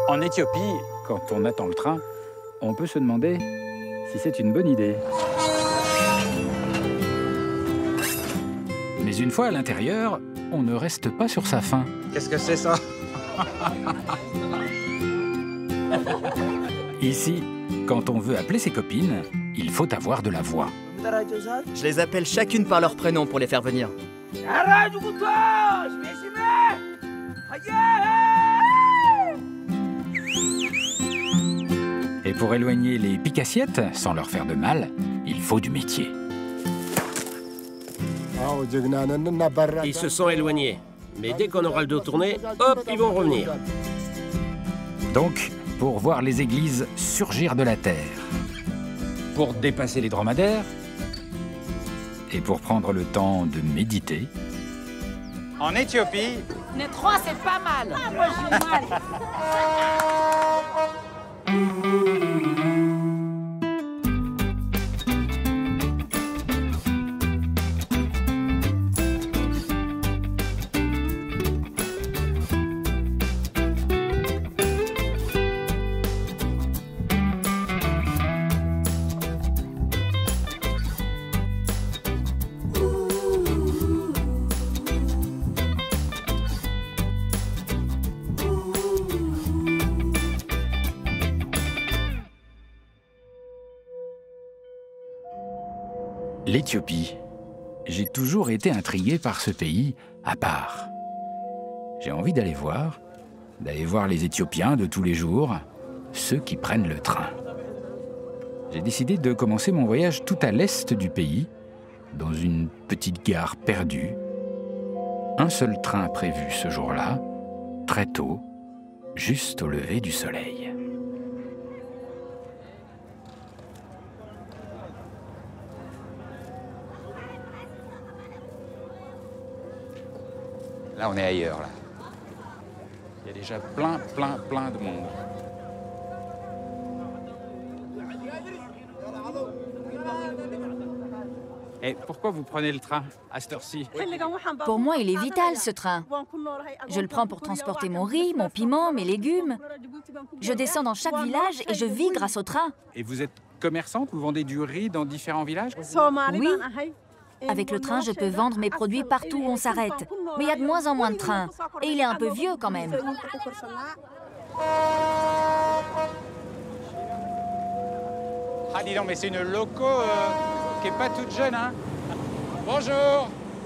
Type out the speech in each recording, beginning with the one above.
En Éthiopie, quand on attend le train, on peut se demander si c'est une bonne idée. Mais une fois à l'intérieur, on ne reste pas sur sa faim. Qu'est-ce que c'est ça? Ici, quand on veut appeler ses copines, il faut avoir de la voix. Je les appelle chacune par leur prénom pour les faire venir. Et pour éloigner les pique-assiettes, sans leur faire de mal, il faut du métier. Ils se sont éloignés. Mais dès qu'on aura le dos tourné, hop, ils vont revenir. Donc, pour voir les églises surgir de la terre, pour dépasser les dromadaires, et pour prendre le temps de méditer. En Éthiopie, Les 3, c'est pas mal. Ah, moi, j'ai mal. L'Éthiopie. J'ai toujours été intrigué par ce pays à part. J'ai envie d'aller voir les Éthiopiens de tous les jours, ceux qui prennent le train. J'ai décidé de commencer mon voyage tout à l'est du pays, dans une petite gare perdue. Un seul train prévu ce jour-là, très tôt, juste au lever du soleil. là on est ailleurs. Là. Il y a déjà plein de monde. Et pourquoi vous prenez le train à cette heure-ci? Pour moi, il est vital, ce train. Je le prends pour transporter mon riz, mon piment, mes légumes. Je descends dans chaque village et je vis grâce au train. Et vous êtes commerçante, vous vendez du riz dans différents villages? Oui. Avec le train, je peux vendre mes produits partout où on s'arrête. Mais il y a de moins en moins de trains. Et il est un peu vieux quand même. Ah dis donc, mais c'est une loco qui est pas toute jeune, hein? Bonjour.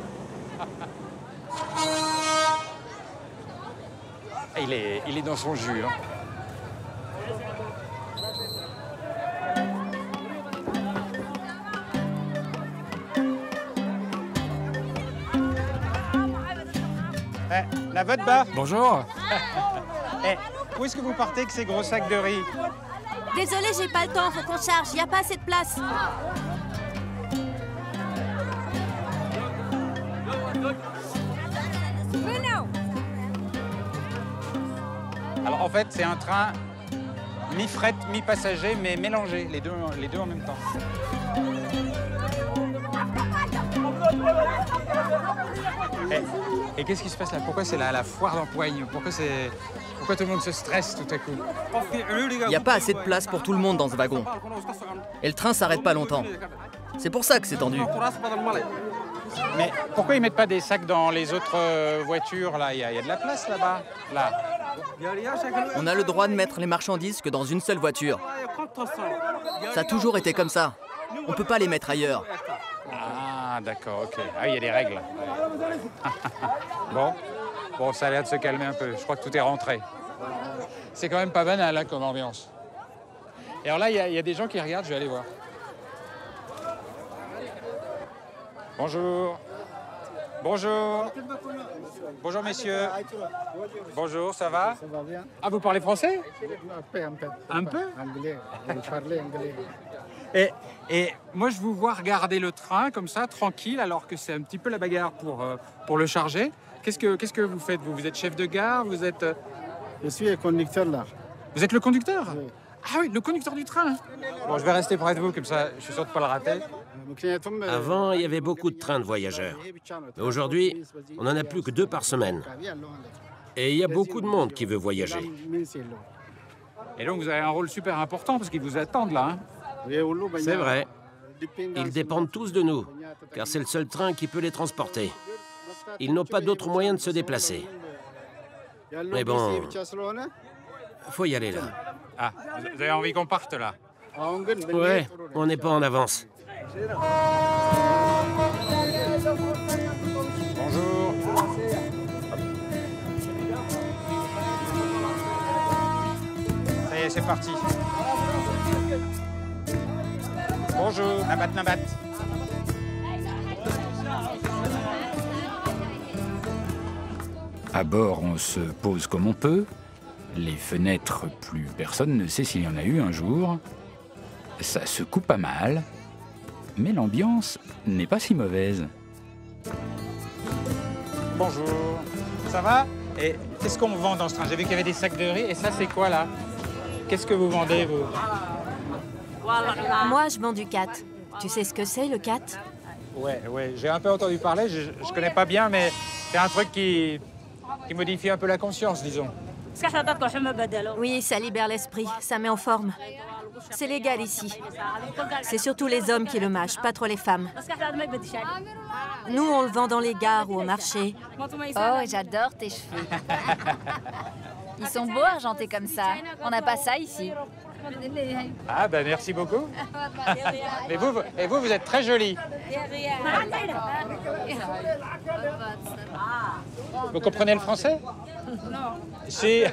Il est dans son jus, hein. La votre bas. Bonjour. Où est-ce que vous partez avec ces gros sacs de riz? Désolée, j'ai pas le temps, faut qu'on charge, il n'y a pas assez de place. Alors en fait, c'est un train mi-fret, mi-passager, mais mélangé, les deux en même temps. Et qu'est-ce qui se passe là? Pourquoi c'est la foire d'empoigne? Pourquoi tout le monde se stresse tout à coup? Il n'y a pas assez de place pour tout le monde dans ce wagon. Et le train s'arrête pas longtemps. C'est pour ça que c'est tendu. Mais pourquoi ils mettent pas des sacs dans les autres voitures là? Il y a de la place là-bas. Là. On a le droit de mettre les marchandises que dans une seule voiture. Ça a toujours été comme ça. On peut pas les mettre ailleurs. Ah, d'accord, ok. Ah, il y a des règles. Bon, ça a l'air de se calmer un peu. Je crois que tout est rentré. C'est quand même pas banal hein, comme ambiance. Et alors là, il y a des gens qui regardent, je vais aller voir. Bonjour. Bonjour. Bonjour, messieurs. Bonjour, ça va? Ça va bien. Ah, vous parlez français? Un peu. Un peu? Anglais. Vous parlez anglais. Et moi, je vous vois regarder le train comme ça, tranquille, alors que c'est un petit peu la bagarre pour le charger. Qu'est-ce que vous faites? Vous êtes chef de gare? Vous êtes... Je suis le conducteur là. Vous êtes le conducteur? Oui. Ah oui, le conducteur du train. Bon, je vais rester près de vous, comme ça, je suis sûr de ne pas le rater. Avant, il y avait beaucoup de trains de voyageurs. Mais aujourd'hui, on n'en a plus que 2 par semaine. Et il y a beaucoup de monde qui veut voyager. Et donc vous avez un rôle super important parce qu'ils vous attendent là. C'est vrai. Ils dépendent tous de nous, car c'est le seul train qui peut les transporter. Ils n'ont pas d'autre moyen de se déplacer. Mais bon, faut y aller là. Ah, vous avez envie qu'on parte là? Ouais, on n'est pas en avance. Bonjour. Ça y est, c'est parti. Bonjour, Nabat Nabat. À bord, on se pose comme on peut. Les fenêtres, plus personne ne sait s'il y en a eu un jour. Ça secoue pas mal, mais l'ambiance n'est pas si mauvaise. Bonjour. Ça va? Et qu'est-ce qu'on vend dans ce train? J'ai vu qu'il y avait des sacs de riz. Et ça, c'est quoi là? Qu'est-ce que vous vendez, vous? Moi, je vends du cat. Tu sais ce que c'est, le cat? Ouais, j'ai un peu entendu parler. Je connais pas bien, mais c'est un truc qui modifie un peu la conscience, disons. Oui, ça libère l'esprit, ça met en forme. C'est légal ici. C'est surtout les hommes qui le mâchent, pas trop les femmes. Nous, on le vend dans les gares ou au marché. Oh, j'adore tes cheveux. Ils sont beaux argentés comme ça. On n'a pas ça ici. Ah, ben merci beaucoup. Mais vous êtes très jolie. Vous comprenez le français? Non. Si.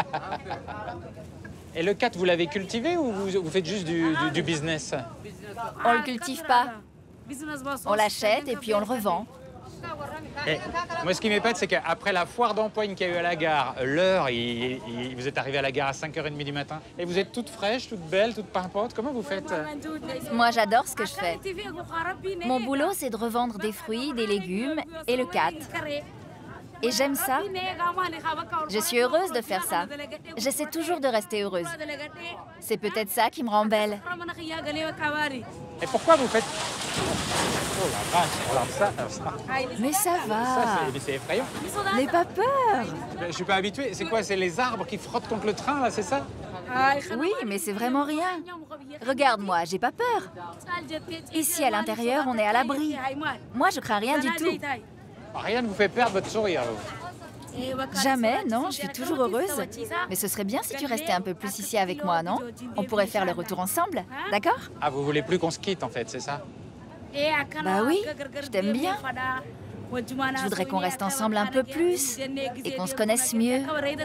Et le cat, vous l'avez cultivé ou vous faites juste du business? On le cultive pas. On l'achète et puis on le revend. Et moi, ce qui m'épate, c'est qu'après la foire d'empoigne qu'il y a eu à la gare, l'heure, vous êtes arrivé à la gare à 5h30 du matin, et vous êtes toute fraîche, toute belle, toute pimpante. Comment vous faites? Moi, j'adore ce que je fais. Mon boulot, c'est de revendre des fruits, des légumes et le cat. Et j'aime ça. Je suis heureuse de faire ça. J'essaie toujours de rester heureuse. C'est peut-être ça qui me rend belle. Et pourquoi vous faites... Oh la vache, alors ça... Mais ça va. C'est effrayant. N'aie pas peur. Je suis pas habitué. C'est quoi? C'est les arbres qui frottent contre le train, là, c'est ça? Oui, mais c'est vraiment rien. Regarde-moi, j'ai pas peur. Ici, à l'intérieur, on est à l'abri. Moi, je crains rien du tout. Rien ne vous fait perdre votre sourire, vous? Jamais, non, je suis toujours heureuse. Mais ce serait bien si tu restais un peu plus ici avec moi, non? On pourrait faire le retour ensemble, d'accord? Ah, vous voulez plus qu'on se quitte, en fait, c'est ça? Bah oui, je t'aime bien. Je voudrais qu'on reste ensemble un peu plus et qu'on se connaisse mieux.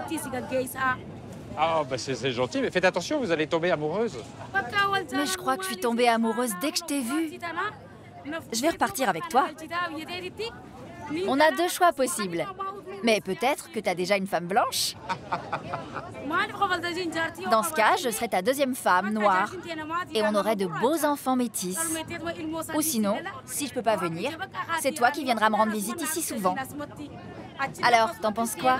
Ah, bah c'est gentil, mais faites attention, vous allez tomber amoureuse. Mais je crois que je suis tombée amoureuse dès que je t'ai vue. Je vais repartir avec toi. On a deux choix possibles. Mais peut-être que tu as déjà une femme blanche. Dans ce cas, je serai ta deuxième femme noire. Et on aurait de beaux enfants métis. Ou sinon, si je peux pas venir, c'est toi qui viendras me rendre visite ici souvent. Alors, t'en penses quoi?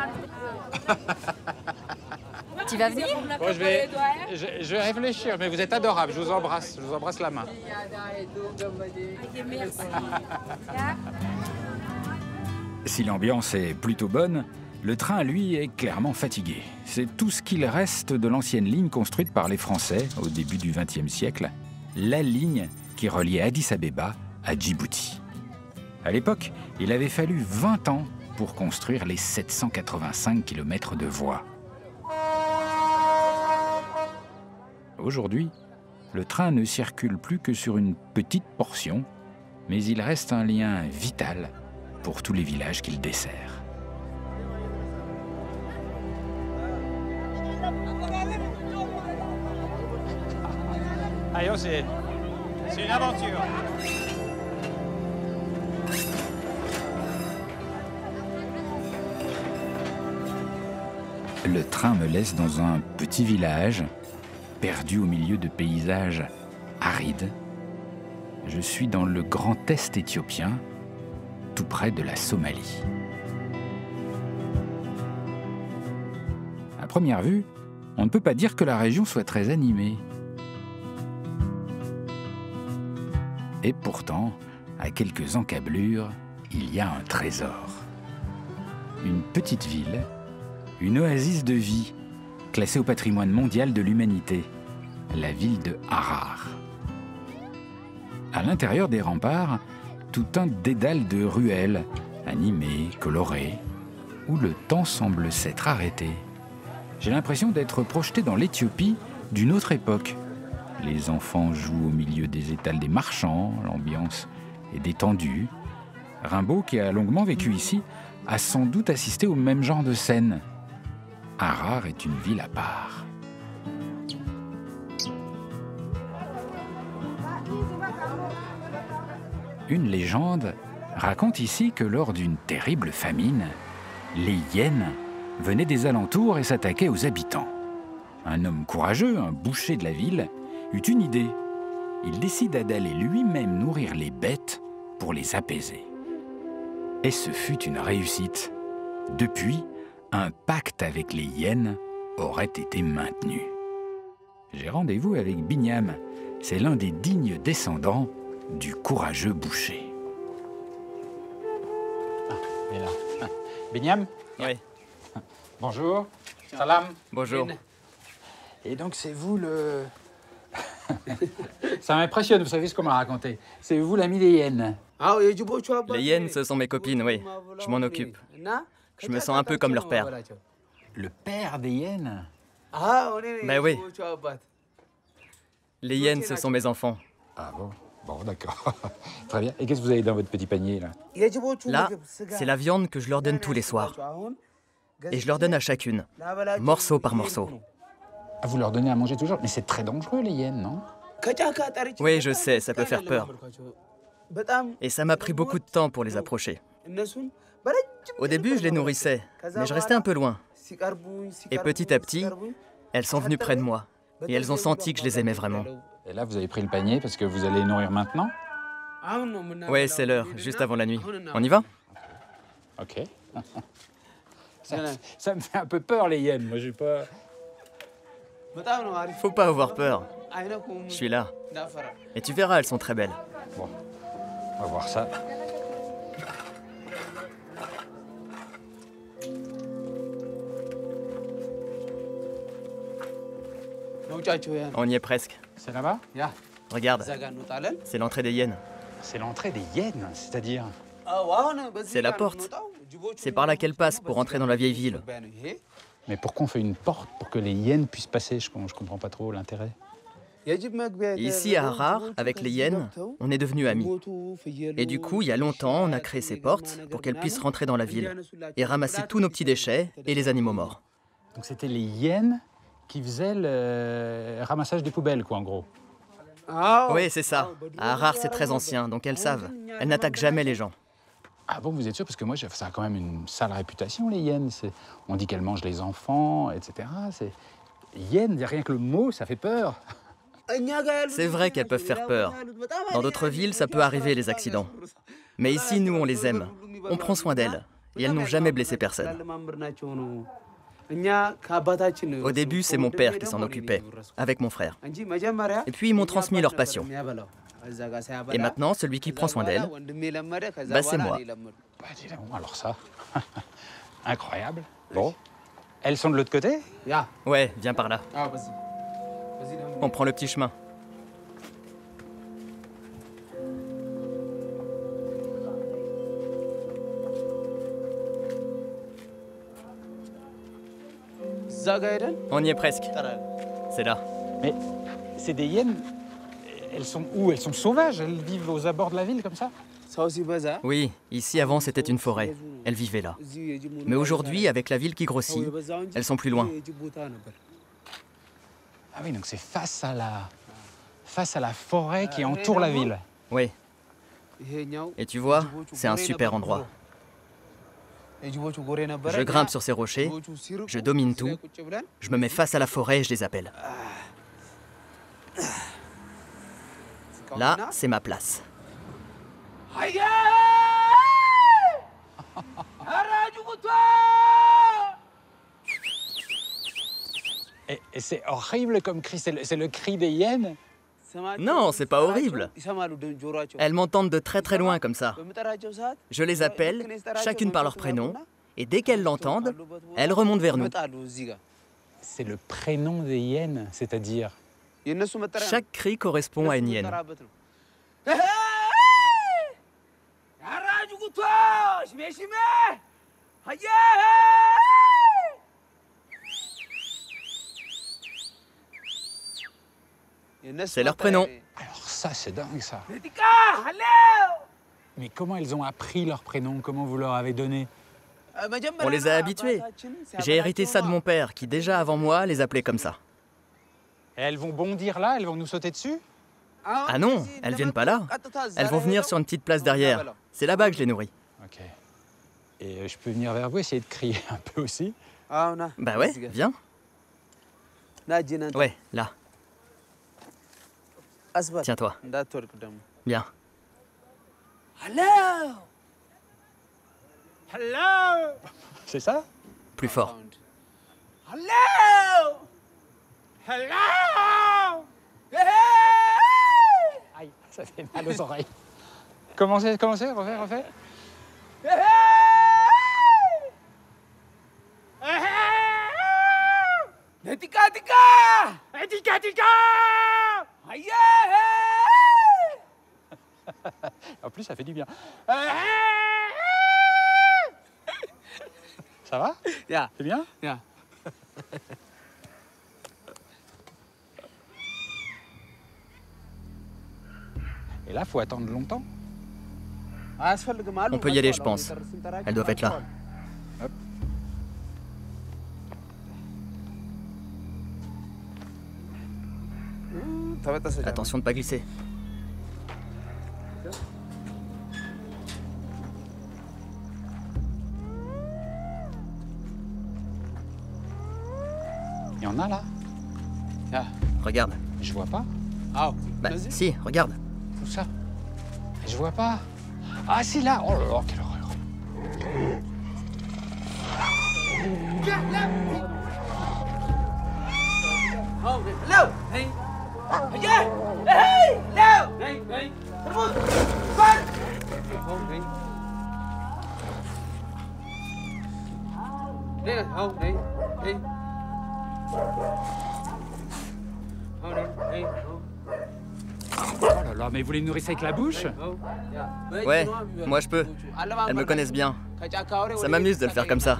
Tu vas venir? Bon, je vais réfléchir, mais vous êtes adorable, je vous embrasse la main. Si l'ambiance est plutôt bonne, le train, lui, est clairement fatigué. C'est tout ce qu'il reste de l'ancienne ligne construite par les Français au début du XXe siècle, la ligne qui reliait Addis Abeba à Djibouti. À l'époque, il avait fallu 20 ans pour construire les 785 km de voies. Aujourd'hui, le train ne circule plus que sur une petite portion, mais il reste un lien vital pour tous les villages qu'il dessert. Allez, c'est une aventure. Le train me laisse dans un petit village, perdu au milieu de paysages arides. Je suis dans le Grand Est éthiopien, tout près de la Somalie. À première vue, on ne peut pas dire que la région soit très animée. Et pourtant, à quelques encablures, il y a un trésor. Une petite ville, une oasis de vie, classée au patrimoine mondial de l'humanité, la ville de Harar. À l'intérieur des remparts, tout un dédale de ruelles, animées, colorées, où le temps semble s'être arrêté. J'ai l'impression d'être projeté dans l'Éthiopie d'une autre époque. Les enfants jouent au milieu des étals des marchands, l'ambiance est détendue. Rimbaud, qui a longuement vécu ici, a sans doute assisté au même genre de scène. Harar est une ville à part. Une légende raconte ici que lors d'une terrible famine, les hyènes venaient des alentours et s'attaquaient aux habitants. Un homme courageux, un boucher de la ville, eut une idée. Il décida d'aller lui-même nourrir les bêtes pour les apaiser. Et ce fut une réussite. Depuis, un pacte avec les hyènes aurait été maintenu. J'ai rendez-vous avec Binyam. C'est l'un des dignes descendants du courageux boucher. Il est là. Binyam? Oui. Bonjour. Salam. Bonjour. Et donc c'est vous le... Ça m'impressionne, vous savez ce qu'on m'a raconté. C'est vous l'ami des hyènes. Les hyènes, ce sont mes copines, oui. Je m'en occupe. Je me sens un peu comme leur père. Le père des hyènes? Ben oui. Les hyènes, ce sont mes enfants. Ah bon? Bon, d'accord. Très bien. Et qu'est-ce que vous avez dans votre petit panier, là? Là, c'est la viande que je leur donne tous les soirs. Et je leur donne à chacune, morceau par morceau. Ah, vous leur donnez à manger toujours? Mais c'est très dangereux, les hyènes, non? Oui, je sais, ça peut faire peur. Et ça m'a pris beaucoup de temps pour les approcher. Au début, je les nourrissais, mais je restais un peu loin. Et petit à petit, elles sont venues près de moi. Et elles ont senti que je les aimais vraiment. Et là, vous avez pris le panier parce que vous allez les nourrir maintenant? Oui, c'est l'heure, juste avant la nuit. On y va? Ok. Ça me fait un peu peur, les hyènes. Moi, j'ai pas... Faut pas avoir peur. Je suis là. Et tu verras, elles sont très belles. Bon, on va voir ça. On y est presque. C'est là-bas? Regarde, c'est l'entrée des hyènes. C'est l'entrée des hyènes, c'est-à-dire? C'est la porte. C'est par là qu'elles passent pour entrer dans la vieille ville. Mais pourquoi on fait une porte pour que les hyènes puissent passer? Je comprends pas trop l'intérêt. Ici, à Harar, avec les hyènes, on est devenus amis. Et du coup, il y a longtemps, on a créé ces portes pour qu'elles puissent rentrer dans la ville et ramasser tous nos petits déchets et les animaux morts. Donc c'était les hyènes qui faisaient le ramassage des poubelles, quoi, en gros. Oui, c'est ça. À Harar, c'est très ancien, donc elles savent. Elles n'attaquent jamais les gens. Ah bon, vous êtes sûr? Parce que moi, ça a quand même une sale réputation, les hyènes. On dit qu'elles mangent les enfants, etc. Hyène, rien que le mot, ça fait peur. C'est vrai qu'elles peuvent faire peur. Dans d'autres villes, ça peut arriver, les accidents. Mais ici, nous, on les aime. On prend soin d'elles. Et elles n'ont jamais blessé personne. Au début, c'est mon père qui s'en occupait, avec mon frère. Et puis, ils m'ont transmis leur passion. Et maintenant, celui qui prend soin d'elles, bah, c'est moi. Bah, dis donc, alors ça, incroyable. Bon, elles sont de l'autre côté? Ouais, viens par là. On prend le petit chemin. On y est presque. C'est là. Mais c'est des hyènes, elles sont où? Elles sont sauvages? Elles vivent aux abords de la ville comme ça? Oui, ici avant c'était une forêt. Elles vivaient là. Mais aujourd'hui, avec la ville qui grossit, elles sont plus loin. Ah oui, donc c'est face à la forêt qui entoure la ville. Oui. Et tu vois, c'est un super endroit. Je grimpe sur ces rochers, je domine tout, je me mets face à la forêt et je les appelle. Là, c'est ma place. Et c'est horrible comme cri, c'est le cri des hyènes? Non, c'est pas horrible. Elles m'entendent de très très loin comme ça. Je les appelle, chacune par leur prénom, et dès qu'elles l'entendent, elles remontent vers nous. C'est le prénom des hyènes, c'est-à-dire... Chaque cri correspond à une hyène. C'est leur prénom. Alors ça, c'est dingue, ça. Mais comment elles ont appris leur prénom? Comment vous leur avez donné? On les a habitués. J'ai hérité ça de mon père, qui déjà avant moi les appelait comme ça. Et elles vont bondir là? Elles vont nous sauter dessus? Ah non, elles viennent pas là. Elles vont venir sur une petite place derrière. C'est là-bas que je les nourris. Ok. Et je peux venir vers vous, essayer de crier un peu aussi? Bah ouais, viens. Ouais, là. Tiens-toi. Bien. C'est ça? Plus fort. Aïe, ça fait mal aux oreilles. Commencez, refais. En plus, ça fait du bien. Ça va? C'est bien? Et là, faut attendre longtemps. On peut y aller, je pense. Elles doivent être là. Hop. Attention de pas glisser. Il y en a là? Regarde. Je vois pas. Bah si, regarde. Où ça? Je vois pas. Ah si, là. Oh là là, quelle horreur. Oh là là, mais vous les nourrissez avec la bouche? Ouais, moi je peux. Elles me connaissent bien. Ça m'amuse de le faire comme ça.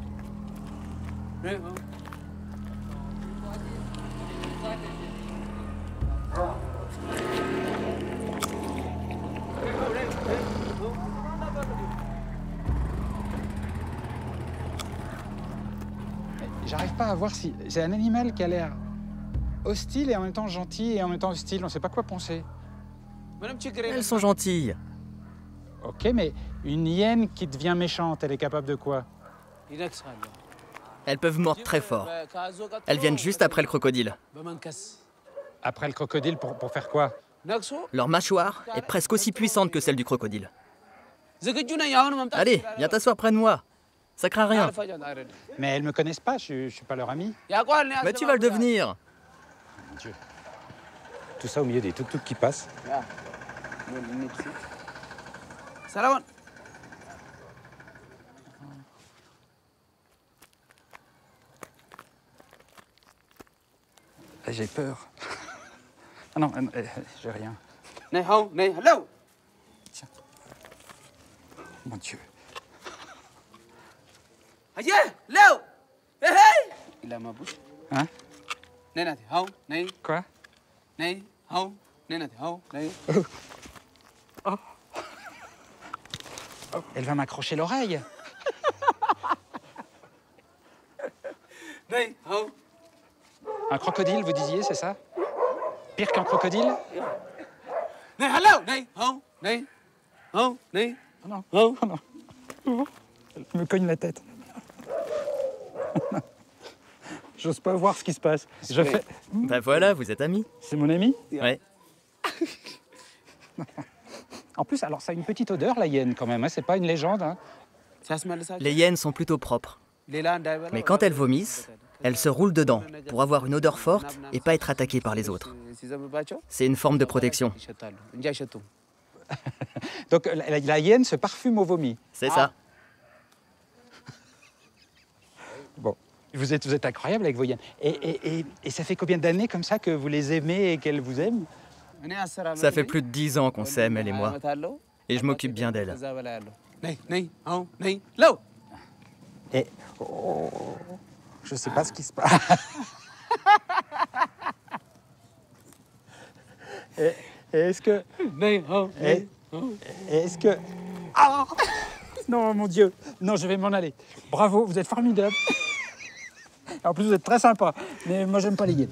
J'arrive pas à voir si... C'est un animal qui a l'air hostile et en même temps gentil et en même temps hostile. On sait pas quoi penser. Elles sont gentilles. Ok, mais une hyène qui devient méchante, elle est capable de quoi? Elles peuvent mordre très fort. Elles viennent juste après le crocodile. Après le crocodile, pour faire quoi? Leur mâchoire est presque aussi puissante que celle du crocodile. Allez, viens t'asseoir près de moi. Ça craint rien. Mais elles me connaissent pas, je suis pas leur ami. Mais tu vas le devenir. Mon Dieu. Tout ça au milieu des tuk-tuk qui passent. J'ai peur. Ah non, j'ai rien. Tiens. Mon Dieu. Hein? Quoi? Oh. Oh, elle va m'accrocher l'oreille. Un crocodile, vous disiez, c'est ça? Pire qu'un crocodile? Oh non. Oh non. Elle me cogne la tête. J'ose pas voir ce qui se passe. Je fais... Bah voilà, vous êtes amis. C'est mon ami? Ouais. En plus, alors ça a une petite odeur, la hyène, quand même. Hein. C'est pas une légende. Hein. Les hyènes sont plutôt propres. Mais quand elles vomissent, elles se roulent dedans pour avoir une odeur forte et pas être attaquées par les autres. C'est une forme de protection. Donc la hyène se parfume au vomi. C'est ça. Bon, Vous êtes incroyable avec vos hyènes. Et ça fait combien d'années comme ça que vous les aimez et qu'elles vous aiment? Ça fait plus de 10 ans qu'on s'aime, elle et moi. Et je m'occupe bien d'elle. Et je sais pas ce qui se passe. et est-ce que... Est-ce que... Ah non, mon Dieu. Non, je vais m'en aller. Bravo, vous êtes formidable. En plus, vous êtes très sympa. Mais moi, j'aime pas les hyènes.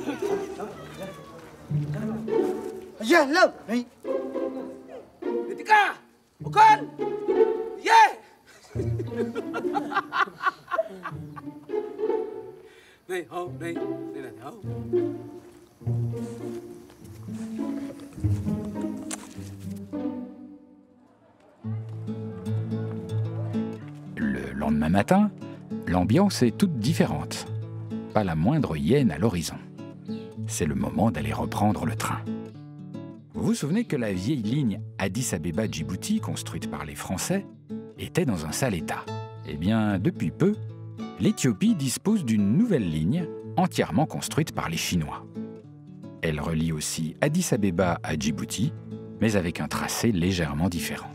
Le lendemain matin, l'ambiance est toute différente. Pas la moindre hyène à l'horizon. C'est le moment d'aller reprendre le train. Vous vous souvenez que la vieille ligne Addis Abeba-Djibouti, construite par les Français, était dans un sale état. Eh bien, depuis peu, l'Éthiopie dispose d'une nouvelle ligne entièrement construite par les Chinois. Elle relie aussi Addis Abeba à Djibouti, mais avec un tracé légèrement différent.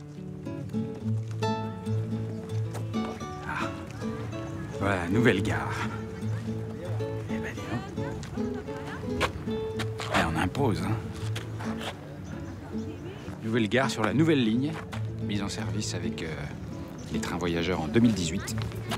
Ah, voilà, nouvelle gare. Eh ben, dis donc. Et on impose, hein. Nouvelle gare sur la nouvelle ligne, mise en service avec les trains voyageurs en 2018.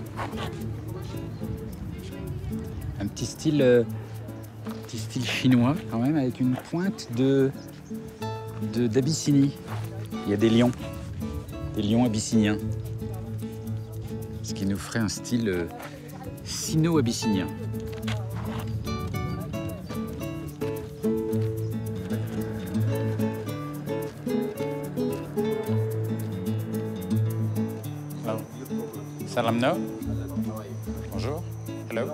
Un petit style chinois quand même, avec une pointe d'Abyssinie. Il y a des lions abyssiniens. Ce qui nous ferait un style sino-abyssinien. Salam no. Bonjour. Hello.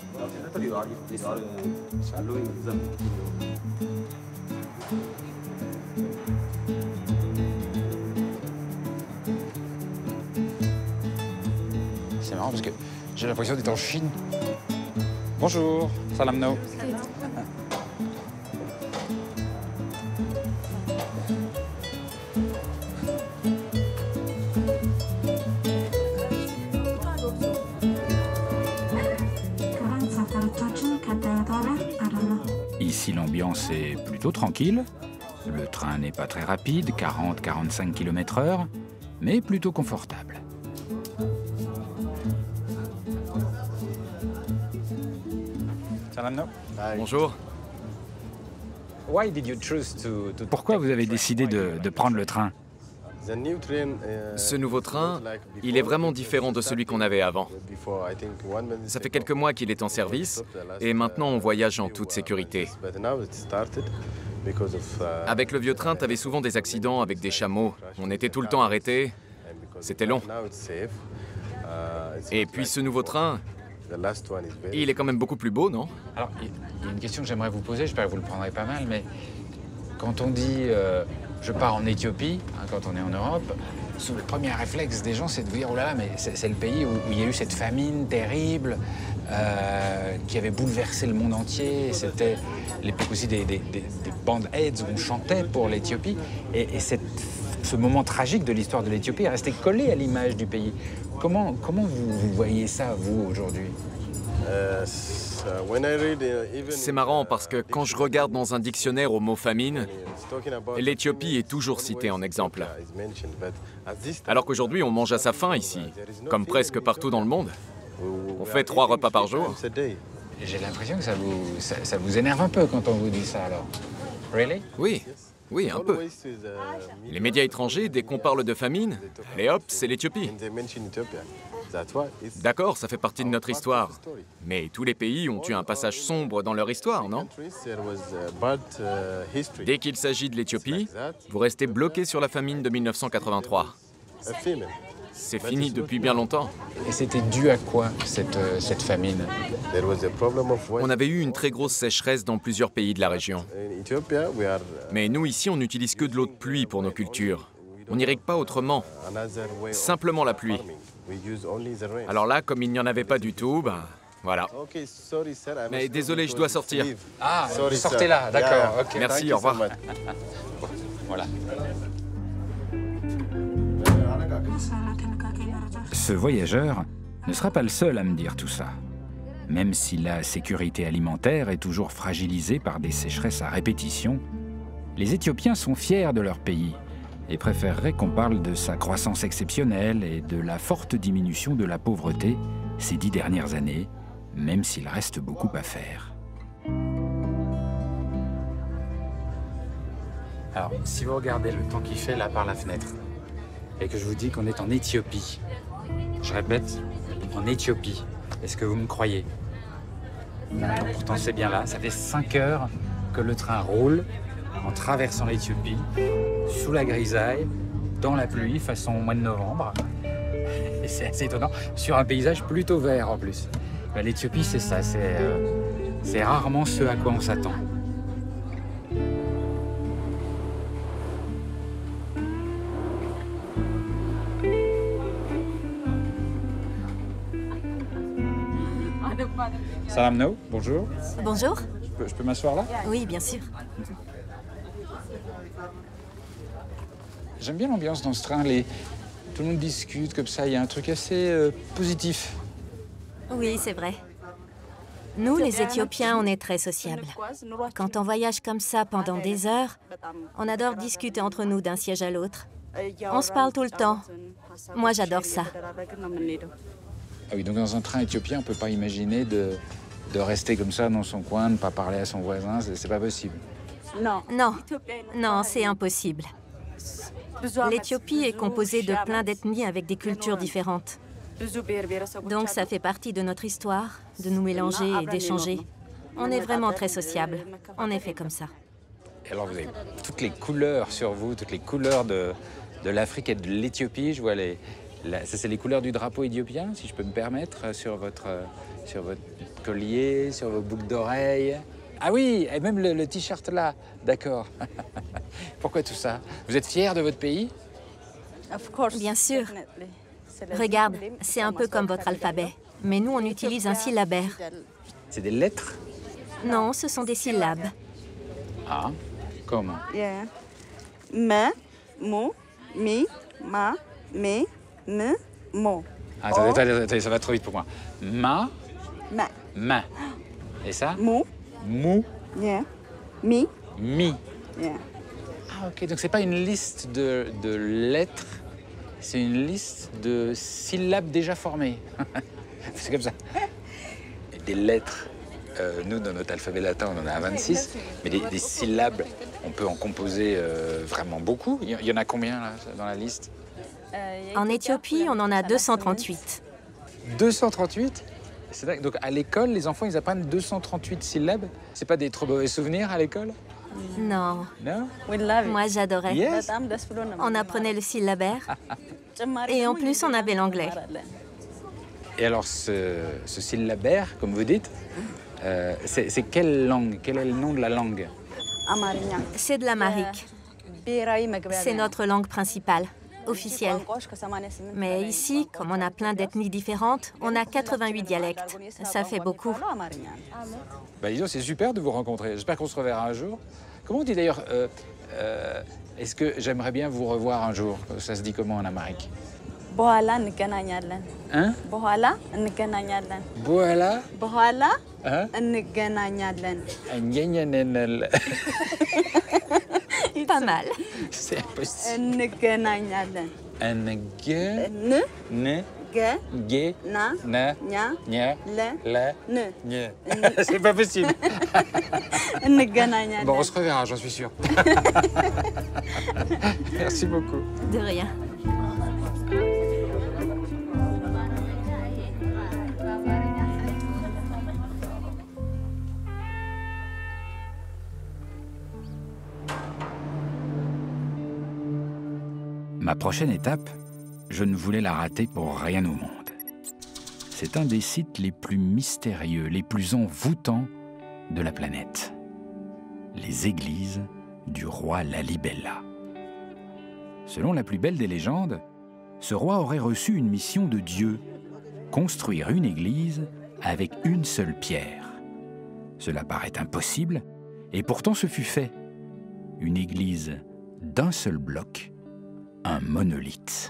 C'est marrant parce que j'ai l'impression d'être en Chine. Bonjour. Salam no. Ici, l'ambiance est plutôt tranquille. Le train n'est pas très rapide, 40-45 km/h, mais plutôt confortable. Salam no. Bonjour. Why did you choose to Pourquoi vous avez décidé de prendre le train? Ce nouveau train, il est vraiment différent de celui qu'on avait avant. Ça fait quelques mois qu'il est en service et maintenant on voyage en toute sécurité. Avec le vieux train, tu avais souvent des accidents avec des chameaux. On était tout le temps arrêtés. C'était long. Et puis ce nouveau train, il est quand même beaucoup plus beau, non? Alors, il y a une question que j'aimerais vous poser, j'espère que vous le prendrez pas mal, mais quand on dit je pars en Éthiopie, hein, quand on est en Europe, le premier réflexe des gens, c'est de vous dire oh là là, mais c'est le pays où il y a eu cette famine terrible qui avait bouleversé le monde entier. C'était l'époque aussi des bandes AIDS où on chantait pour l'Éthiopie. Et ce moment tragique de l'histoire de l'Éthiopie est resté collé à l'image du pays. Comment vous voyez ça, vous, aujourd'hui? C'est marrant parce que quand je regarde dans un dictionnaire au mot famine, l'Éthiopie est toujours citée en exemple. Alors qu'aujourd'hui, on mange à sa faim ici, comme presque partout dans le monde. On fait 3 repas par jour. J'ai l'impression que ça vous énerve un peu quand on vous dit ça, alors. Really? Oui, un peu. Les médias étrangers, dès qu'on parle de famine, allez hop, c'est l'Éthiopie. D'accord, ça fait partie de notre histoire. Mais tous les pays ont eu un passage sombre dans leur histoire, non? Dès qu'il s'agit de l'Éthiopie, vous restez bloqué sur la famine de 1983. C'est fini depuis bien longtemps. Et c'était dû à quoi, cette famine? On avait eu une très grosse sécheresse dans plusieurs pays de la région. Mais nous, ici, on n'utilise que de l'eau de pluie pour nos cultures. On n'irrigue pas autrement. Simplement la pluie. Alors là, comme il n'y en avait pas du tout, Voilà. Mais désolé, je dois sortir. Ah, vous sortez là, d'accord. Ok. Merci, au revoir. Voilà. Ce voyageur ne sera pas le seul à me dire tout ça. Même si la sécurité alimentaire est toujours fragilisée par des sécheresses à répétition, les Éthiopiens sont fiers de leur pays et préféreraient qu'on parle de sa croissance exceptionnelle et de la forte diminution de la pauvreté ces 10 dernières années, même s'il reste beaucoup à faire. Alors, si vous regardez le temps qu'il fait là par la fenêtre, et que je vous dis qu'on est en Éthiopie, je répète, en Éthiopie, est-ce que vous me croyez? Pourtant c'est bien là, ça fait 5 heures que le train roule en traversant l'Éthiopie, sous la grisaille, dans la pluie, façon mois de novembre. Et c'est assez étonnant, sur un paysage plutôt vert en plus. L'Éthiopie c'est ça, c'est rarement ce à quoi on s'attend. Salam No, bonjour. Bonjour. Je peux m'asseoir là? Oui, bien sûr. J'aime bien l'ambiance dans ce train. Tout le monde discute comme ça, il y a un truc assez positif. Oui, c'est vrai. Nous, les Éthiopiens, on est très sociables. Quand on voyage comme ça pendant des heures, on adore discuter entre nous d'un siège à l'autre. On se parle tout le temps. Moi, j'adore ça. Ah oui, donc dans un train éthiopien, on ne peut pas imaginer de rester comme ça dans son coin, de ne pas parler à son voisin, c'est pas possible. Non, non, c'est impossible. L'Éthiopie est composée de plein d'ethnies avec des cultures différentes. Donc ça fait partie de notre histoire, de nous mélanger et d'échanger. On est vraiment très sociables. On est fait comme ça. Et alors vous avez toutes les couleurs sur vous, toutes les couleurs de l'Afrique et de l'Éthiopie. Je vois ça c'est les couleurs du drapeau éthiopien, si je peux me permettre, sur votre collier, sur vos boucles d'oreilles. Ah oui, et même le t-shirt là, d'accord. Pourquoi tout ça? Vous êtes fiers de votre pays? Bien sûr. Regarde, c'est un peu comme votre alphabet. Mais nous, on utilise un syllabaire. C'est des lettres? Non, ce sont des syllabes. Ah, comment? Me, mo, mi, ma, me, ne, mo. Ah, attendez, ça va trop vite pour moi. Ma. Et ça? Mou. Mi. Ah, ok, donc c'est pas une liste de lettres, c'est une liste de syllabes déjà formées. C'est comme ça. Des lettres, nous, dans notre alphabet latin, on en a 26, mais des syllabes, on peut en composer vraiment beaucoup. Il y en a combien, là, dans la liste? En Éthiopie, on en a 238. 238? Donc à l'école, les enfants, ils apprennent 238 syllabes? C'est pas des trop mauvais souvenirs à l'école? Non. Non? Moi, j'adorais. Yes. On apprenait le syllabaire. Et en plus, on avait l'anglais. Et alors, ce syllabaire, comme vous dites, c'est quelle langue? Quel est le nom de la langue? C'est de l'amharique. C'est notre langue principale, officielle. Mais ici, comme on a plein d'ethnies différentes, on a 88 dialectes. Ça fait beaucoup. Bah, disons, c'est super de vous rencontrer. J'espère qu'on se reverra un jour. Comment on dit d'ailleurs est-ce que j'aimerais bien vous revoir un jour? Ça se dit comment en amharique? Hein? Bohala? Hein? Pas mal. C'est impossible. C'est pas possible. Bon, on se reverra, j'en suis sûr. Merci beaucoup. De rien. Ma prochaine étape, je ne voulais la rater pour rien au monde. C'est un des sites les plus mystérieux, les plus envoûtants de la planète. Les églises du roi Lalibela. Selon la plus belle des légendes, ce roi aurait reçu une mission de Dieu, construire une église avec une seule pierre. Cela paraît impossible, et pourtant ce fut fait. Une église d'un seul bloc, un monolithe.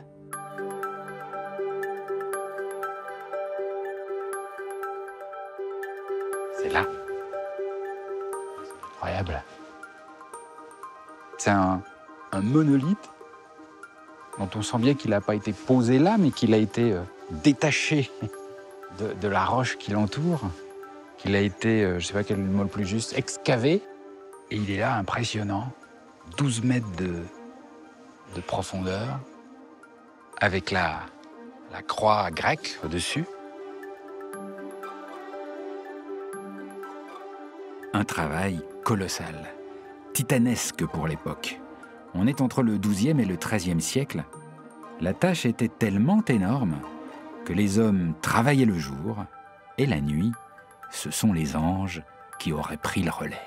C'est là. C'est incroyable. C'est un monolithe dont on sent bien qu'il n'a pas été posé là, mais qu'il a été détaché de la roche qui l'entoure, qu'il a été, je ne sais pas quel est le mot le plus juste, excavé. Et il est là, impressionnant, 12 mètres de profondeur, avec la croix grecque au-dessus. Un travail colossal, titanesque pour l'époque. On est entre le XIIe et le XIIIe siècle. La tâche était tellement énorme que les hommes travaillaient le jour et la nuit, ce sont les anges qui auraient pris le relais.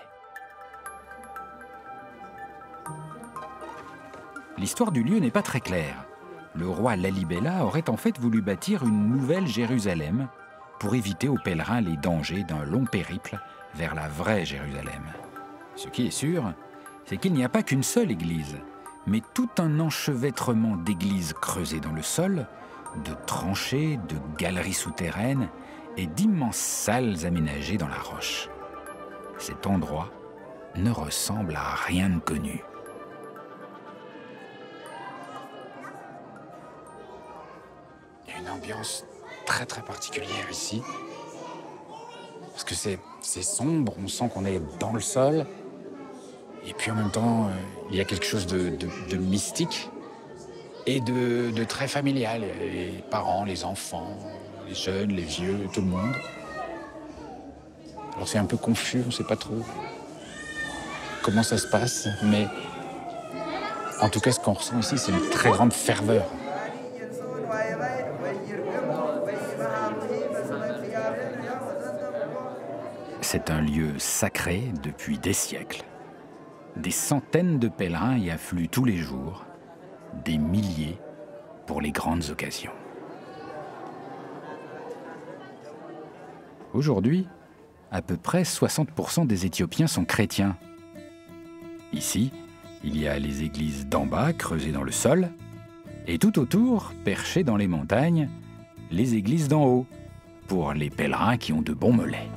L'histoire du lieu n'est pas très claire. Le roi Lalibela aurait en fait voulu bâtir une nouvelle Jérusalem pour éviter aux pèlerins les dangers d'un long périple vers la vraie Jérusalem. Ce qui est sûr, c'est qu'il n'y a pas qu'une seule église, mais tout un enchevêtrement d'églises creusées dans le sol, de tranchées, de galeries souterraines et d'immenses salles aménagées dans la roche. Cet endroit ne ressemble à rien de connu. Il y a une ambiance très très particulière ici. Parce que c'est sombre, on sent qu'on est dans le sol. Et puis en même temps, il y a quelque chose de mystique et de très familial. Les parents, les enfants, les jeunes, les vieux, tout le monde. Alors c'est un peu confus, on ne sait pas trop comment ça se passe. Mais en tout cas, ce qu'on ressent ici, c'est une très grande ferveur. C'est un lieu sacré depuis des siècles. Des centaines de pèlerins y affluent tous les jours, des milliers pour les grandes occasions. Aujourd'hui, à peu près 60% des Éthiopiens sont chrétiens. Ici, il y a les églises d'en bas creusées dans le sol, et tout autour, perchées dans les montagnes, les églises d'en haut, pour les pèlerins qui ont de bons mollets.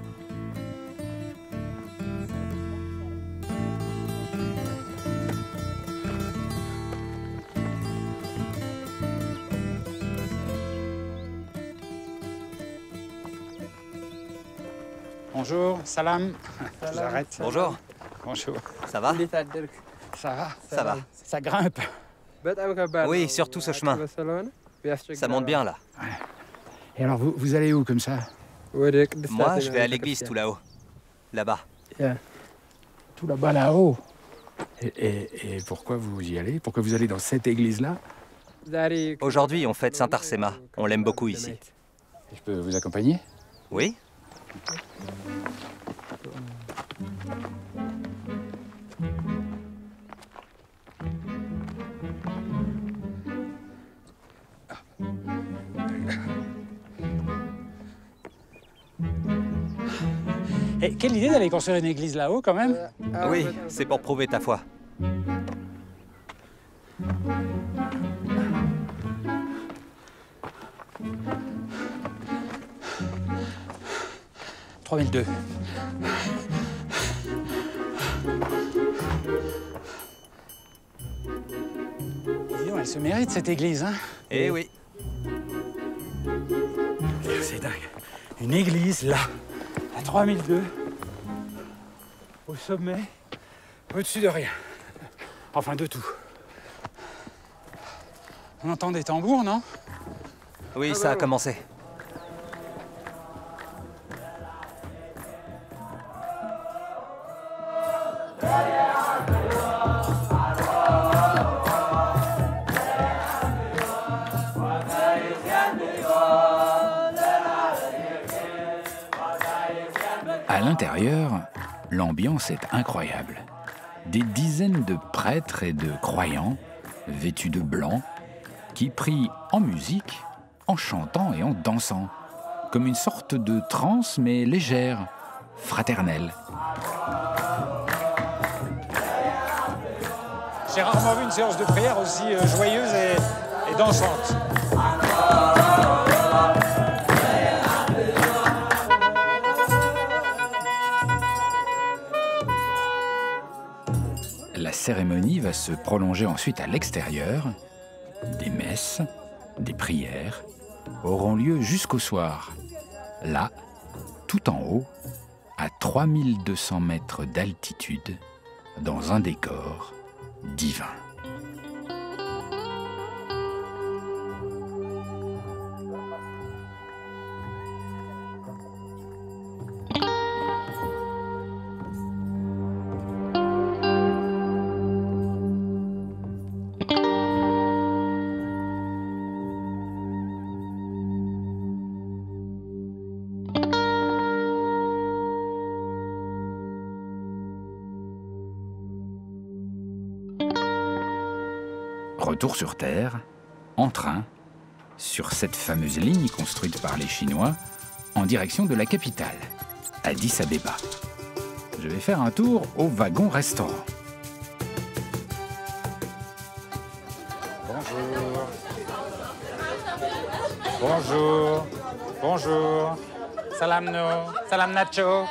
Bonjour, salam. Je vous arrête. Bonjour. Bonjour. Ça va? Ça va? Ça va. Ça grimpe. Oui, surtout ce chemin. Ça monte bien là. Ouais. Et alors, vous allez où comme ça? Moi, je vais à l'église tout là-haut. Là-bas. Tout là-bas, là-haut. Et pourquoi vous y allez? Pourquoi vous allez dans cette église-là? Aujourd'hui, on fête Saint-Arsema. On l'aime beaucoup ici. Je peux vous accompagner? Oui? Et quelle idée d'aller construire une église là-haut, quand même? Oui, c'est pour prouver ta foi. « 3002. Dis donc, elle se mérite, cette église, hein? Eh oui. C'est dingue. Une église, là, à 3002, au sommet, au-dessus de rien. Enfin, de tout. On entend des tambours, non? Oui, ça a commencé. À l'intérieur, l'ambiance est incroyable. Des dizaines de prêtres et de croyants, vêtus de blanc, qui prient en musique, en chantant et en dansant. comme une sorte de transe, mais légère, fraternelle. J'ai rarement vu une séance de prière aussi joyeuse et dansante. La cérémonie va se prolonger ensuite à l'extérieur. Des messes, des prières auront lieu jusqu'au soir. Là, tout en haut, à 3200 mètres d'altitude, dans un décor divin. Retour sur Terre, en train, sur cette fameuse ligne construite par les Chinois, en direction de la capitale, Addis Abeba. Je vais faire un tour au wagon-restaurant. Bonjour. Bonjour. Bonjour. Salam no. Salam nacho.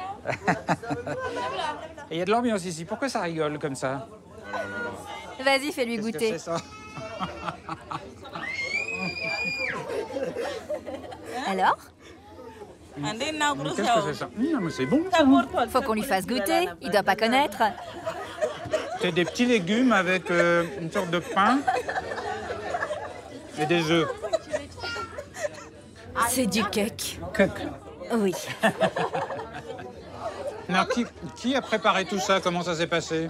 Il y a de l'ambiance ici. Pourquoi ça rigole comme ça? Vas-y, fais-lui goûter. Qu'est-ce que c'est, ça? Alors? Qu'est-ce que c'est ça? Mais c'est bon, ça. Faut qu'on lui fasse goûter. Il doit pas connaître. C'est des petits légumes avec une sorte de pain et des œufs. C'est du cake. Cake. Oui. Alors, qui a préparé tout ça? Comment ça s'est passé?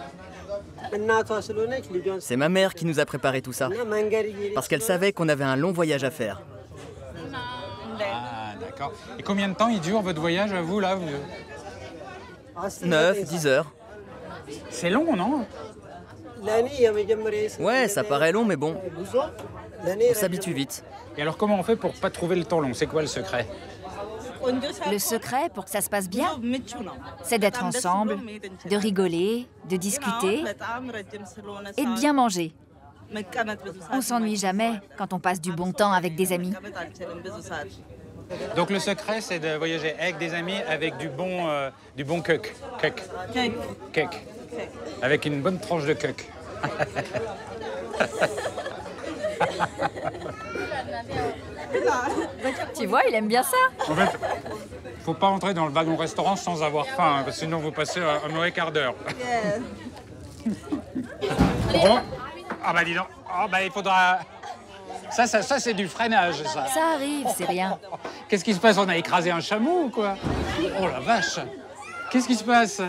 C'est ma mère qui nous a préparé tout ça. Parce qu'elle savait qu'on avait un long voyage à faire. Ah, d'accord. Et combien de temps il dure votre voyage à vous, là? 9, 10 heures. C'est long, non? Ouais, ça paraît long, mais bon, on s'habitue vite. Et alors, comment on fait pour pas trouver le temps long? C'est quoi le secret? Le secret pour que ça se passe bien, c'est d'être ensemble, de rigoler, de discuter et de bien manger. On s'ennuie jamais quand on passe du bon temps avec des amis. Donc le secret, c'est de voyager avec des amis, avec du bon cake. Cake. Avec une bonne tranche de cake. Tu vois, il aime bien ça. En fait, faut pas entrer dans le wagon-restaurant sans avoir faim, hein, parce que sinon vous passez un mauvais quart d'heure. Bon. Ah bah dis donc. Ah bah il faudra... Ça c'est du freinage, ça. Ça arrive, c'est rien. Qu'est-ce qui se passe? On a écrasé un chameau ou quoi? Oh la vache. Qu'est-ce qui se passe?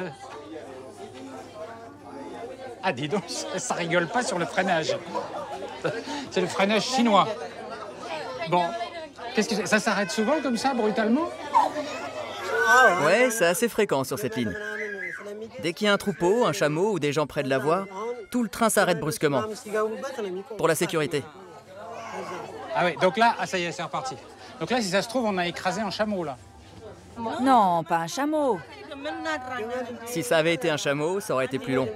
Ah dis donc, ça rigole pas sur le freinage. C'est le freinage chinois. Bon, ça s'arrête souvent comme ça, brutalement? Ouais, c'est assez fréquent sur cette ligne. Dès qu'il y a un troupeau, un chameau ou des gens près de la voie, tout le train s'arrête brusquement. Pour la sécurité. Ah oui, donc là, ça y est, c'est reparti. Donc là, si ça se trouve, on a écrasé un chameau, là. Non, pas un chameau. Si ça avait été un chameau, ça aurait été plus long.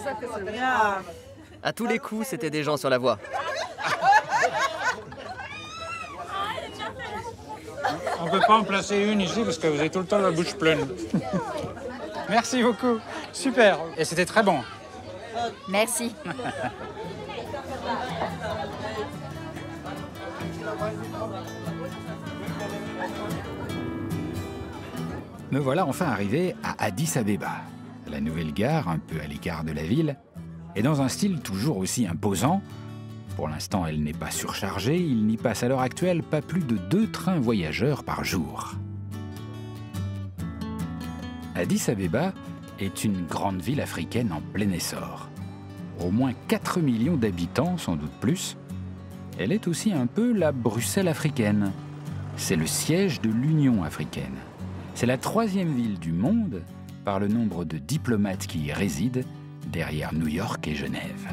À tous les coups, c'était des gens sur la voie. On ne peut pas en placer une ici parce que vous avez tout le temps la bouche pleine. Merci beaucoup. Super. Et c'était très bon. Merci. Me voilà enfin arrivé à Addis Abeba, la nouvelle gare un peu à l'écart de la ville, et dans un style toujours aussi imposant. Pour l'instant, elle n'est pas surchargée, il n'y passe à l'heure actuelle pas plus de 2 trains voyageurs par jour. Addis Abeba est une grande ville africaine en plein essor. Au moins 4 millions d'habitants, sans doute plus. Elle est aussi un peu la Bruxelles africaine. C'est le siège de l'Union africaine. C'est la 3e ville du monde par le nombre de diplomates qui y résident, derrière New York et Genève.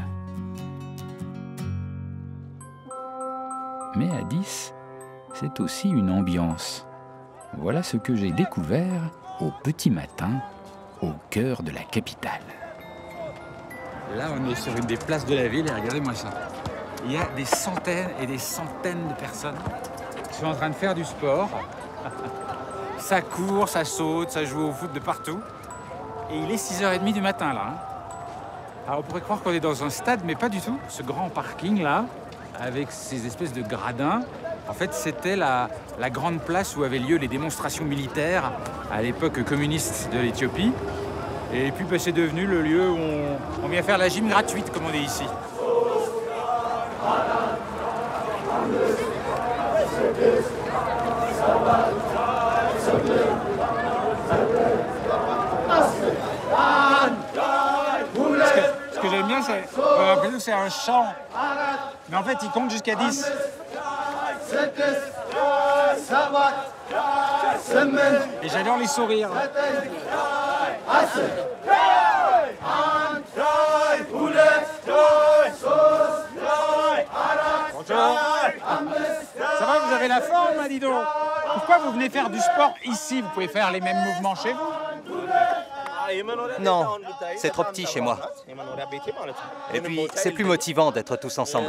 Mais Addis, c'est aussi une ambiance, Voilà ce que j'ai découvert au petit matin, au cœur de la capitale. Là, on est sur une des places de la ville et regardez-moi ça. Il y a des centaines et des centaines de personnes qui sont en train de faire du sport. Ça court, ça saute, ça joue au foot de partout. Et il est 6h30 du matin, là. Alors, on pourrait croire qu'on est dans un stade, mais pas du tout. Ce grand parking, là, avec ces espèces de gradins, en fait, c'était la grande place où avaient lieu les démonstrations militaires à l'époque communiste de l'Éthiopie. Et puis, c'est devenu le lieu où on vient faire la gym gratuite, comme on dit ici. Ce que j'aime bien, c'est que c'est un chant. Mais en fait, il compte jusqu'à 10. Et j'adore les sourires. Bonjour. Ça va, vous avez la forme, là, dis donc. Pourquoi vous venez faire du sport ici? Vous pouvez faire les mêmes mouvements chez vous? Non, c'est trop petit chez moi. Et puis, c'est plus motivant d'être tous ensemble.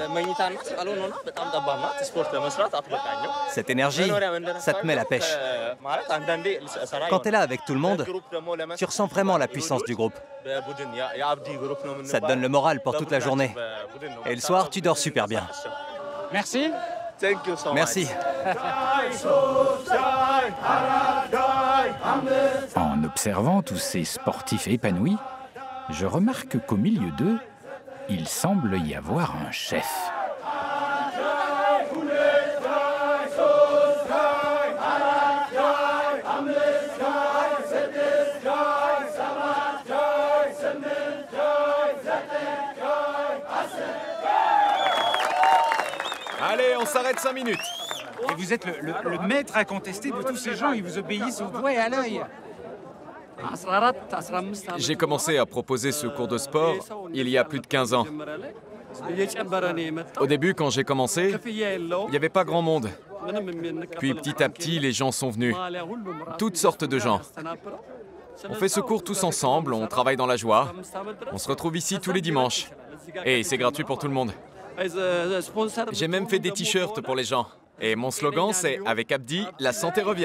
Cette énergie, ça te met la pêche. Quand t'es là avec tout le monde, tu ressens vraiment la puissance du groupe. Ça te donne le moral pour toute la journée. Et le soir, tu dors super bien. Merci. Merci. En observant tous ces sportifs épanouis, je remarque qu'au milieu d'eux, il semble y avoir un chef. Allez, on s'arrête 5 minutes. Et vous êtes le maître incontesté de tous ces gens, ils vous obéissent au doigt et à l'œil. J'ai commencé à proposer ce cours de sport il y a plus de 15 ans. Au début, quand j'ai commencé, il n'y avait pas grand monde. Puis petit à petit, les gens sont venus. Toutes sortes de gens. On fait ce cours tous ensemble, on travaille dans la joie. On se retrouve ici tous les dimanches. Et c'est gratuit pour tout le monde. J'ai même fait des t-shirts pour les gens. Et mon slogan, c'est « Avec Abdi, la santé revient ».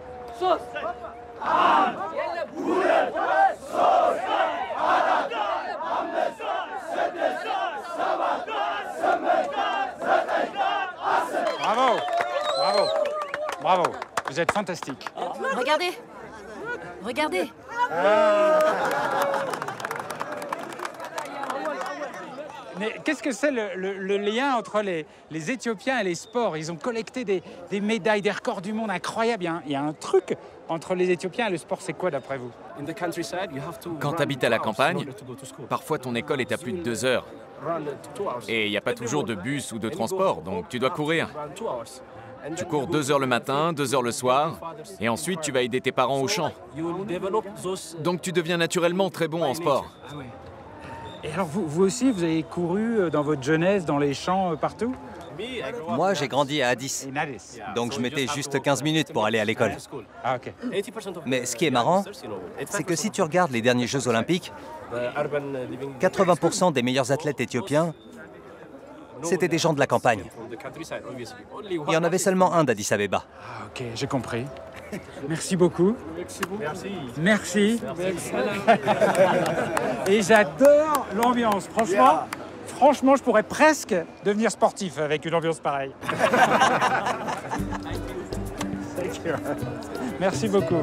Bravo, bravo, bravo. Vous êtes fantastique. Regardez, regardez. Mais qu'est-ce que c'est le lien entre les Éthiopiens et les sports? Ils ont collecté des médailles, des records du monde incroyables. Il y a un truc entre les Éthiopiens et le sport, c'est quoi d'après vous? Quand tu habites à la campagne, parfois ton école est à plus de 2 heures. Et il n'y a pas toujours de bus ou de transport, donc tu dois courir. Tu cours 2 heures le matin, 2 heures le soir, et ensuite tu vas aider tes parents au champ. Donc tu deviens naturellement très bon en sport. Et alors vous aussi, vous avez couru dans votre jeunesse, dans les champs partout? Moi, j'ai grandi à Addis, donc je mettais juste 15 minutes pour aller à l'école. Ah, ok. Mais ce qui est marrant, c'est que si tu regardes les derniers Jeux Olympiques, 80% des meilleurs athlètes éthiopiens, c'était des gens de la campagne. Il y en avait seulement un d'Addis Abeba. Ah, ok, j'ai compris. Merci beaucoup. Merci. Et j'adore l'ambiance. Franchement, je pourrais presque devenir sportif avec une ambiance pareille. Merci beaucoup.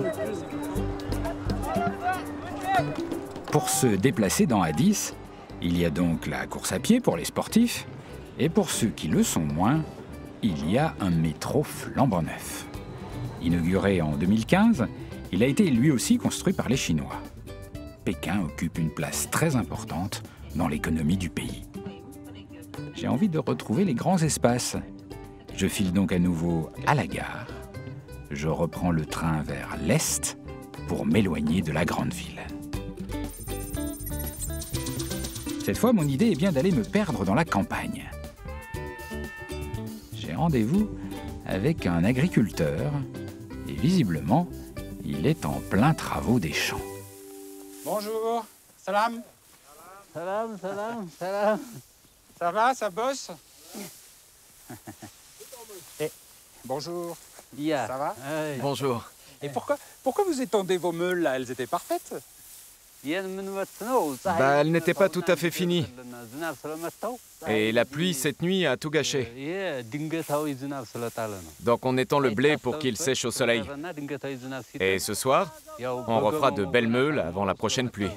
Pour se déplacer dans Addis, il y a donc la course à pied pour les sportifs, et pour ceux qui le sont moins, il y a un métro flambant neuf. Inauguré en 2015, il a été lui aussi construit par les Chinois. Pékin occupe une place très importante dans l'économie du pays. J'ai envie de retrouver les grands espaces. Je file donc à nouveau à la gare. Je reprends le train vers l'est pour m'éloigner de la grande ville. Cette fois, mon idée est bien d'aller me perdre dans la campagne. J'ai rendez-vous avec un agriculteur et visiblement, il est en plein travaux des champs. Bonjour, salam. Salam, salam, salam. Ça va, ça bosse? Eh, bonjour. Yeah. Ça va? Bonjour. Et pourquoi vous étendez vos meules là? Elles étaient parfaites? Bah, elle n'était pas tout à fait finie. Et la pluie cette nuit a tout gâché. Donc on étend le blé pour qu'il sèche au soleil. Et ce soir, on refera de belles meules avant la prochaine pluie.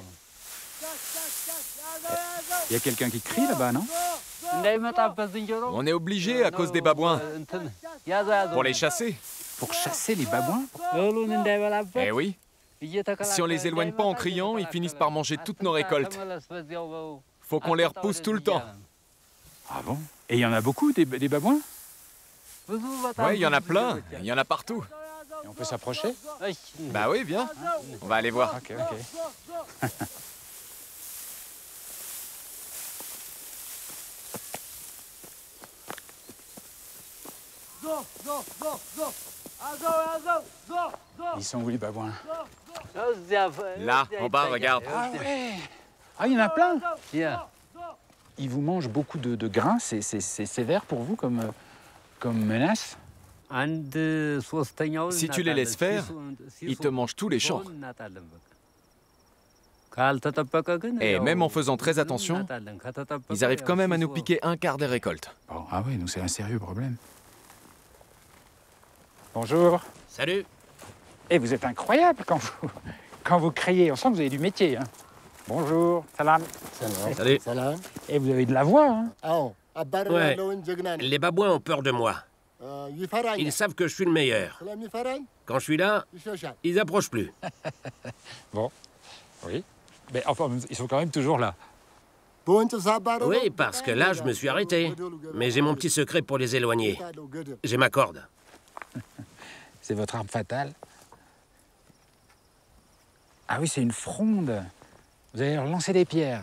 Il y a quelqu'un qui crie là-bas, non? On est obligé à cause des babouins. Pour les chasser. Pour chasser les babouins? Eh oui. Si on les éloigne pas en criant, ils finissent par manger toutes nos récoltes. Faut qu'on les repousse tout le temps. Ah bon? Et il y en a beaucoup, des babouins? Ouais, il y en a plein. Il y en a partout. Et on peut s'approcher? Bah oui, viens. On va aller voir. Ok, ok. Ils sont où les babouins? Là, en bas, regarde. Ah ouais! Ah, il y en a plein! Ils vous mangent beaucoup de grains, c'est sévère pour vous comme menace? Si tu les laisses faire, ils te mangent tous les champs. Et même en faisant très attention, ils arrivent quand même à nous piquer un quart des récoltes. Bon, ah oui, donc c'est un sérieux problème. Bonjour. Salut. Et vous êtes incroyable quand vous criez. On sent que vous avez du métier. Hein. Bonjour, salam. Salut. Et vous avez de la voix. Hein. Ouais. Les babouins ont peur de moi. Ils savent que je suis le meilleur. Quand je suis là, ils n'approchent plus. Bon, oui. Mais enfin, ils sont quand même toujours là. Oui, parce que là, je me suis arrêté. Mais j'ai mon petit secret pour les éloigner. J'ai ma corde. C'est votre arme fatale? Ah oui, c'est une fronde. Vous allez leur lancer des pierres.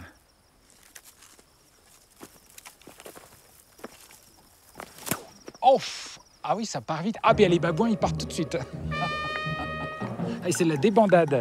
Oh! Ah oui, ça part vite. Ah, bien les babouins, ils partent tout de suite. Ah, c'est la débandade.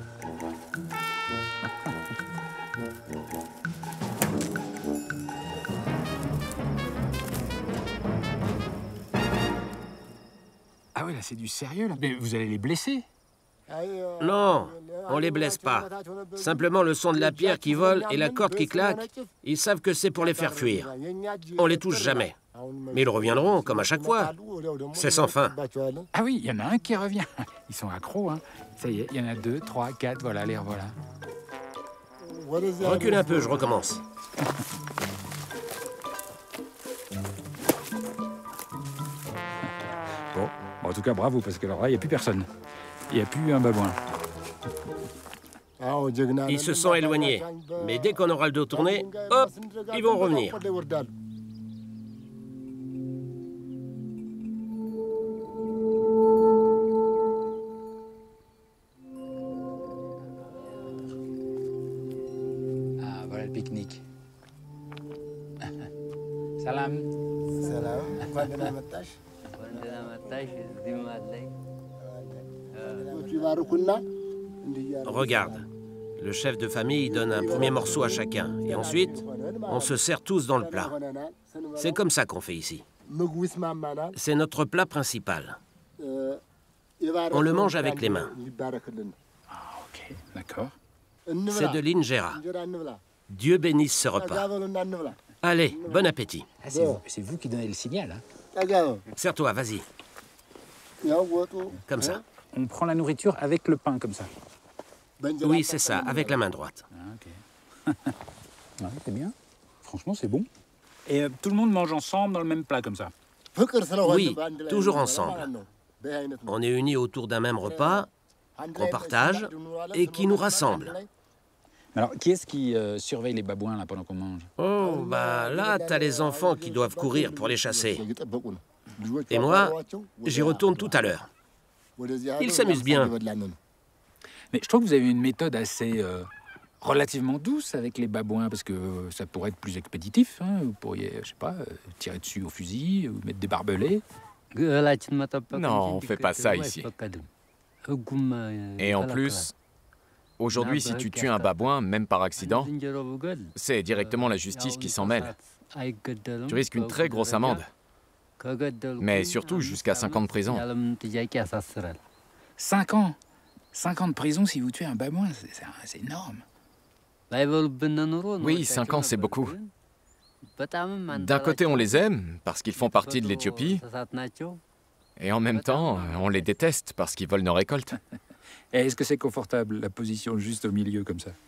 Ah oui, là, c'est du sérieux, là. Mais vous allez les blesser? Non, on les blesse pas. Simplement le son de la pierre qui vole et la corde qui claque, ils savent que c'est pour les faire fuir. On les touche jamais. Mais ils reviendront, comme à chaque fois. C'est sans fin. Ah oui, il y en a un qui revient. Ils sont accros, hein. Ça y est, il y en a 2, 3, 4, voilà, les revoilà. Recule un peu, je recommence. Bon, en tout cas, bravo, parce que alors là, il n'y a plus personne. Il n'y a plus un babouin. Ils se sont éloignés. Mais dès qu'on aura le dos tourné, hop, ils vont revenir. Ah, voilà le pique-nique. Salam. Regarde, le chef de famille donne un premier morceau à chacun. Et ensuite, on se sert tous dans le plat. C'est comme ça qu'on fait ici. C'est notre plat principal. On le mange avec les mains. Ah, ok, d'accord. C'est de l'injera. Dieu bénisse ce repas. Allez, bon appétit. Ah, c'est vous qui donnez le signal. Hein. Serre-toi, vas-y. Comme ça. On prend la nourriture avec le pain, comme ça. Oui, c'est ça, avec la main droite. Ah, ok. Ouais, c'est bien. Franchement, c'est bon. Et tout le monde mange ensemble dans le même plat, comme ça? Oui, toujours ensemble. On est unis autour d'un même repas, qu'on partage et qui nous rassemble. Alors, qui est-ce qui surveille les babouins là, pendant qu'on mange? Oh, bah là, t'as les enfants qui doivent courir pour les chasser. Et moi, j'y retourne tout à l'heure. Ils s'amusent bien. Mais je trouve que vous avez une méthode assez relativement douce avec les babouins, parce que ça pourrait être plus expéditif. Hein. Vous pourriez, je sais pas, tirer dessus au fusil ou mettre des barbelés. Non, on fait pas ça ici. Et en plus, aujourd'hui, si tu tues un babouin, même par accident, c'est directement la justice qui s'en mêle. Tu risques une très grosse amende. Mais surtout jusqu'à 5 ans de prison. 5 ans 5 ans de prison si vous tuez un babouin, c'est énorme. Oui, 5 ans, c'est beaucoup. D'un côté, on les aime, parce qu'ils font partie de l'Éthiopie, et en même temps, on les déteste, parce qu'ils volent nos récoltes. Et est-ce que c'est confortable, la position juste au milieu, comme ça?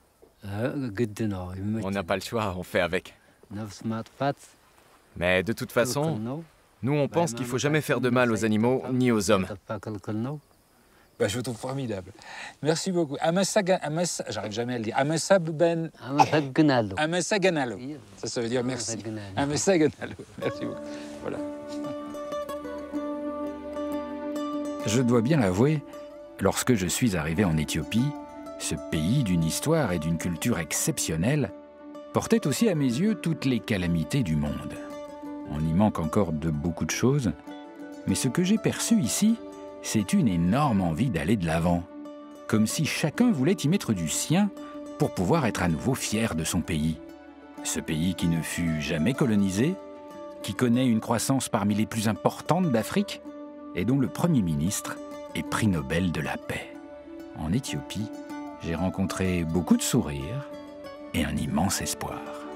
On n'a pas le choix, on fait avec. Mais de toute façon, nous, on pense qu'il ne faut jamais faire de mal aux animaux, ni aux hommes. Bah, je vous trouve formidable. Merci beaucoup. J'arrive jamais à le dire. Amasaganalo. Ça veut dire merci. Amasaganalo. Merci beaucoup. Voilà. Je dois bien l'avouer, lorsque je suis arrivé en Éthiopie, ce pays d'une histoire et d'une culture exceptionnelle portait aussi à mes yeux toutes les calamités du monde. On y manque encore de beaucoup de choses, mais ce que j'ai perçu ici, c'est une énorme envie d'aller de l'avant, comme si chacun voulait y mettre du sien pour pouvoir être à nouveau fier de son pays. Ce pays qui ne fut jamais colonisé, qui connaît une croissance parmi les plus importantes d'Afrique et dont le Premier ministre est prix Nobel de la paix. En Éthiopie, j'ai rencontré beaucoup de sourires et un immense espoir.